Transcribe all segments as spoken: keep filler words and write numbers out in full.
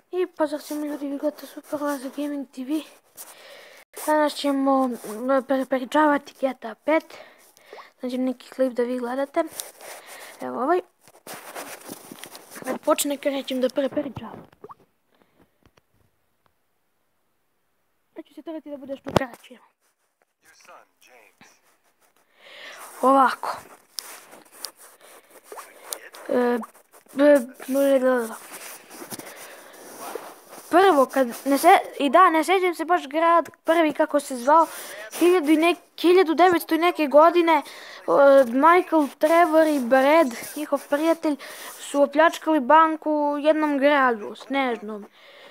I pozdrav svima ljudi, vi gledate Superlaza Gaming T V. Danas ćemo prepričavati G T A pet. Znači neki klip da vi gledate. Evo ovaj. Kad počne krećem da prepričavam. Ja ću se truditi da bude što kraće. Ovako. E, b, b, b, Prvo, kad ne se, i da, ne sjećam se baš grad prvi kako se zvao, hiljadu devetsto i neke godine, Michael, Trevor i Brad, njihov prijatelj, su opljačkali banku u jednom gradu, snežnom.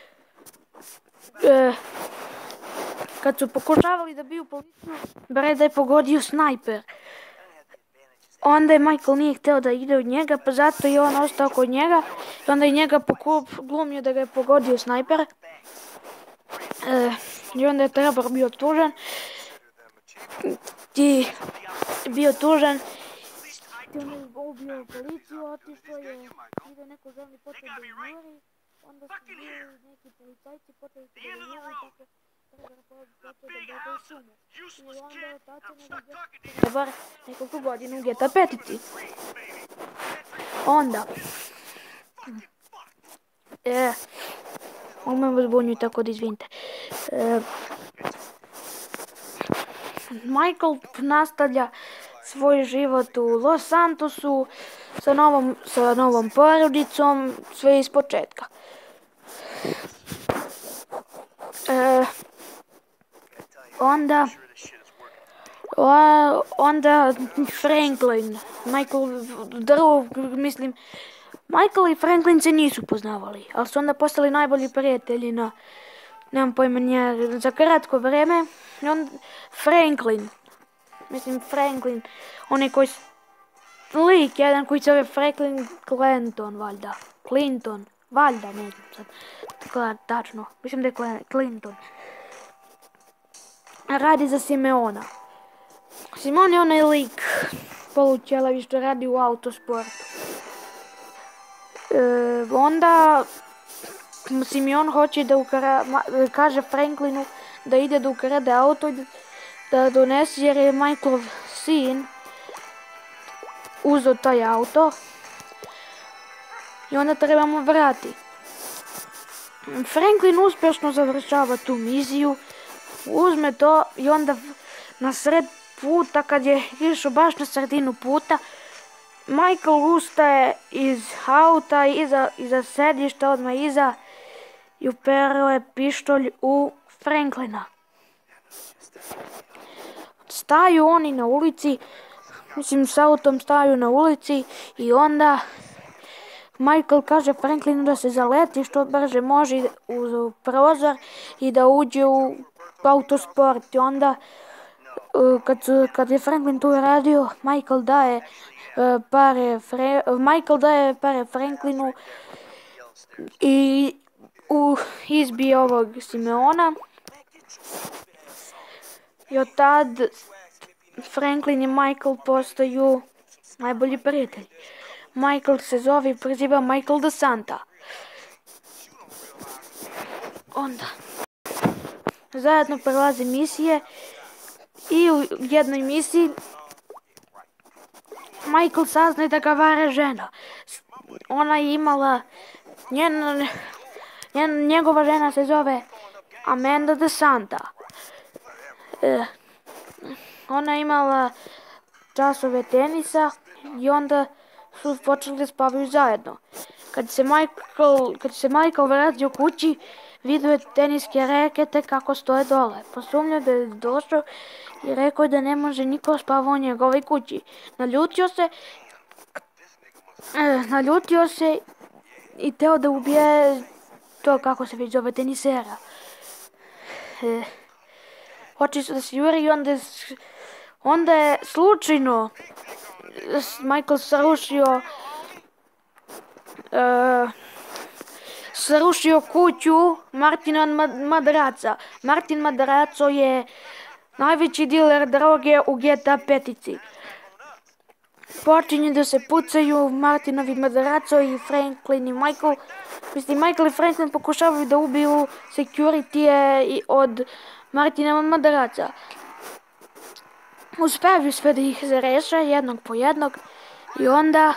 E, kad su pokušavali da biju policiju, Brad je pogodio snajper. Onda je Michael nije htio da ide od njega, pa zato je on ostao kod njega. I onda je njega glumio da ga je pogodio snajper. E, I onda je Trevor bio tužan. I bio tužan. I onda je ubio policiju, otišao je, ide neko želni počeo da juri. Onda su bili neki policajci počeli da juri, tako Trevor počeo da bega u šumu. I onda je tako ne Trevor nekoliko godina u G T A petici. Onda, e, ovo me zbunju tako da izvinite. E, Michael nastavlja svoj život u Los Santosu sa novom, sa novom porodicom, sve iz početka. E, onda, o, onda Franklin, Michael, drug, mislim, Michael i Franklin se nisu poznavali, ali su onda postali najbolji prijatelji na, nemam pojma nje, za kratko vreme. I onda Franklin, mislim Franklin, onaj koji, lik jedan koji se zove Franklin Clinton, valjda, Clinton, valjda, ne znam sad, tako tačno, mislim da je Clinton. Radi za Simeona. Simeon je onaj lik polućelavi što radi u autosportu. E, onda Simeon hoće da ukra, kaže Franklinu da ide da ukrade auto i da donese, jer je Michaelov sin uzeo taj auto i onda trebamo vrati. Franklin uspješno završava tu misiju, uzme to i onda na sred puta, kad je išao baš na sredinu puta, Michael ustaje iz auta, iza, iza sedišta, odmah iza, i uperio je pištolj u Franklina. Staju oni na ulici, mislim s autom staju na ulici i onda Michael kaže Franklinu da se zaleti što brže može u prozor i da uđe u autosport. I onda kad, kad je Franklin to radio, Michael daje pare, Fre, Michael daje pare Franklinu i u, izbije ovog Simeona. I od tad Franklin i Michael postaju najbolji prijatelji. Michael se zove i preziva Michael De Santa. Onda zajedno prelaze misije i u jednoj misiji Michael saznaje da ga vara žena. Ona je imala, njen, njen, njegova žena se zove Amanda De Santa. E, ona je imala časove tenisa i onda su počeli da spavaju zajedno. Kad se Michael, kad se Michael vratio kući, vidio je teniske rekete kako stoje dole. Posumnjao da je došao i rekao da ne može niko spava u njegovoj kući. Naljutio se, e, naljutio se i teo da ubije to, kako se već zove, tenisera. E, hoće se da se juri i onda je, onda je slučajno Michael srušio uh, srušio kuću Martina Madraca. Martin Madraco je najveći diler droge u G T A petici. počinje da se pucaju Martinovi Madaraco i Franklin i Michael. Mislim, Michael i Franklin pokušavaju da ubiju security-e od Martina Madaraca. Uspevaju sve da ih zareše jednog po jednog i onda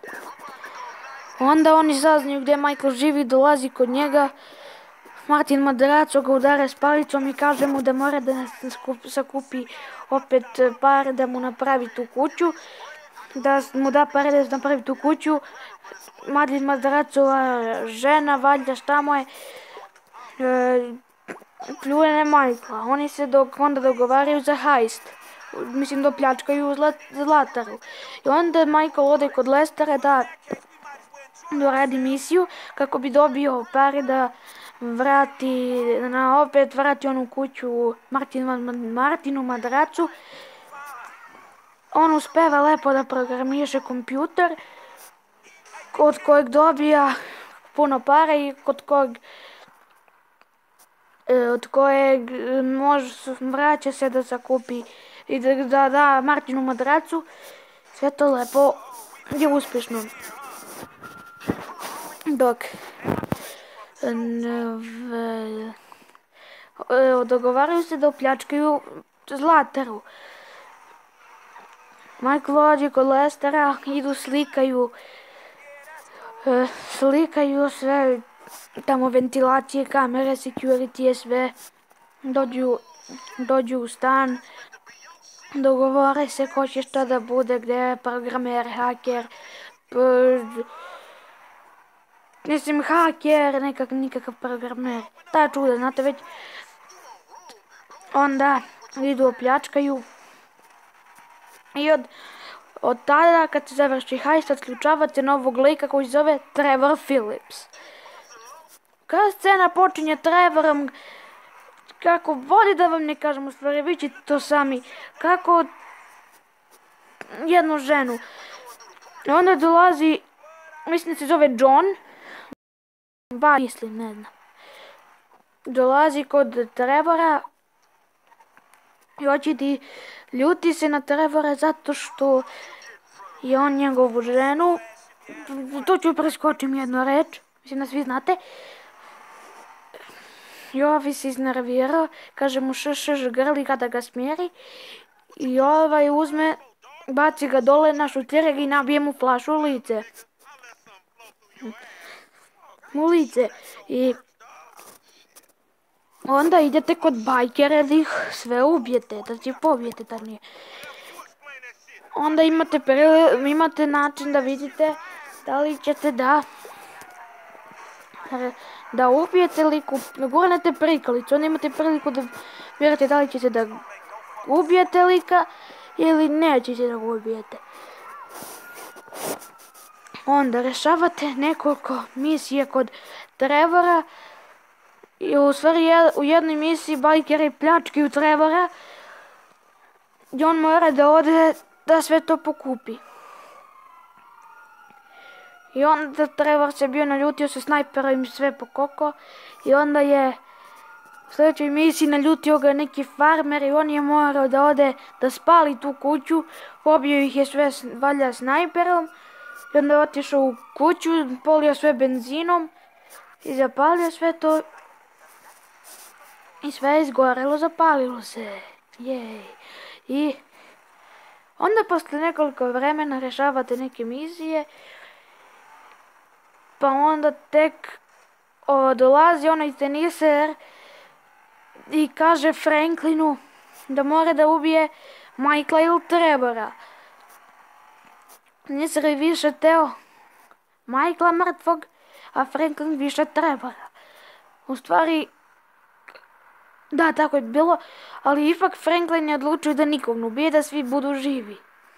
onda oni saznaju gdje Michael živi, dolazi kod njega. Martin Madaraco ga udara s palicom i kaže mu da mora da sakupi opet pare da mu napravi tu kuću, da mu da pare da napravi tu kuću. Martin Madaracova žena, valjda šta mu je, e, pljune Michaela. Oni se dok, onda dogovaraju za heist. Mislim da pljačkaju zlataru. I onda Michael ode kod Lestera da doradi misiju kako bi dobio pare da vrati, na opet vrati onu kuću Martinu, Martinu Madaracu. On uspeva lepo da programiše kompjuter od kojeg dobija puno para i kod kojeg od kojeg može, vraća se da sakupi i da da, da Martinu Madaracu. Sve to lepo je uspješno. Dok dogovaraju se da opljačkaju zlataru. Michael dođe kod Lestera, idu slikaju slikaju sve tamo ventilacije, kamere, security, sve. Dođu, dođu u stan, dogovore se ko će šta da bude, gdje je programer, haker, mislim haker, nekak, nikakav programer, ta čuda, znate već. Onda idu opljačkaju i od, od tada kad se završi heist otključavate novog lika koji se zove Trevor Phillips. Kada scena počinje Trevorom, kako vodi da vam ne kažem, u stvari vi ćete to sami, kako jednu ženu. I onda dolazi, mislim da se zove John, ba mislim, ne znam. Dolazi kod Trevora i hoće ti ljuti se na Trevora zato što je on njegovu ženu, to ću preskočim jednu reč, mislim da svi znate. I ovaj se iznervirao, kaže mu š š ž grli kada ga smjeri i ovaj uzme, baci ga dole na šutire i nabije mu flašu u lice. U lice. I onda idete kod bajkera da ih sve ubijete, da će pobijete tad nije. Onda imate, imate način da vidite da li ćete da da ubijete liku, gurnete prikolicu, onda imate priliku da birate da li ćete da ubijete lika ili nećete da ga ubijete. Onda rešavate nekoliko misije kod Trevora i u stvari u jednoj misiji bajkeri pljačkaju Trevora i on mora da ode da sve to pokupi. I onda Trevor se bio naljutio sa snajperom i sve pokoko i onda je u sljedećoj misiji naljutio ga neki farmer i on je morao da ode da spali tu kuću, pobio ih je sve valja snajperom i onda je otišao u kuću, polio sve benzinom i zapalio sve to i sve je izgorelo, zapalilo se. Jej. I onda posle nekoliko vremena rešavate neke misije. Pa onda tek o, dolazi onaj teniser i kaže Franklinu da mora da ubije Michaela ili Trevora. Teniser je više teo Michaela mrtvog, a Franklin više Trevora. U stvari, da, tako je bilo, ali ipak Franklin je odlučio da nikog ne ubije, da svi budu živi.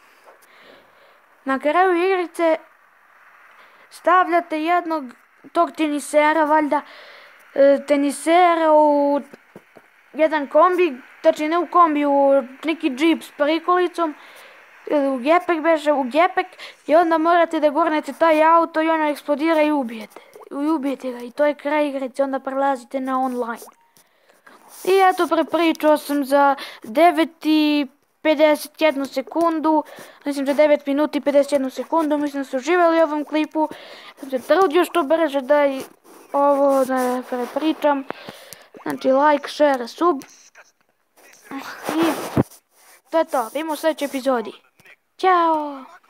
Na kraju igrice stavljate jednog tog tenisera, valjda tenisera u jedan kombi, tačnije ne u kombi, u neki džip s prikolicom, ili u gepek beže, u gepek i onda morate da gurnete taj auto i ono eksplodira i ubijete. I ubijete ga i to je kraj igrice, onda prelazite na online. I eto, prepričao sam za devet i pedeset jednu sekundu, mislim za devet minuti i pedeset jednu sekundu, mislim da ste uživali u ovom klipu, sam se trudio što brže da i ovo da prepričam, znači like, share, sub, i to je to, vidimo u sljedećoj epizodi, ćao!